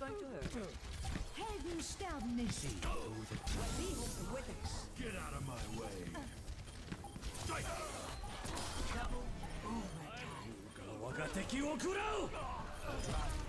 going to hurt. Helden sterben nicht. See who the we hope the witness. Get out of my way. Strike! Double overtime. 我が敵を食らう